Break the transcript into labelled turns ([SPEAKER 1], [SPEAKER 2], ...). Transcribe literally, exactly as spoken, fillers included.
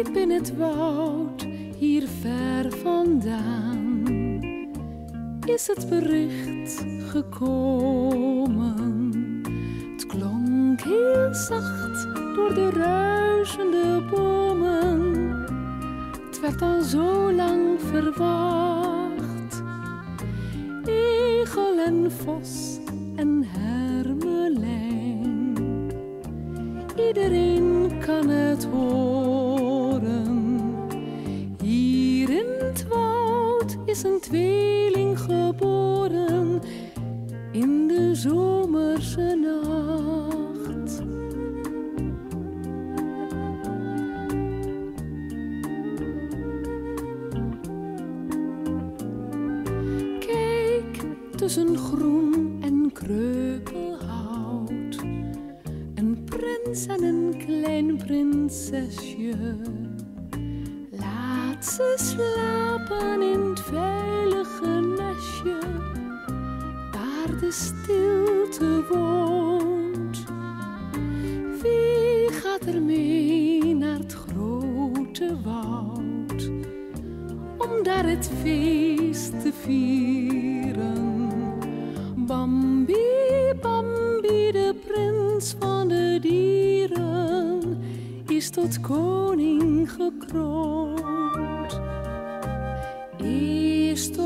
[SPEAKER 1] Diep in het woud, hier ver vandaan, is het bericht gekomen. Het klonk heel zacht door de ruisende bomen. Het werd al zo lang verwacht. Egel en vos en hermelijn, iedereen kan het horen. Hier in het woud is een tweeling geboren in de zomerse nacht. Kijk, tussen groen en kreupelhout, een prins en een klein prinsesje. Laat ze slapen in het veilige nestje, waar de stilte woont. Wie gaat er mee naar het grote woud, om daar het feest te vieren? Bambi, Bambi, de prins van de dieren, is tot koning gekroond. Is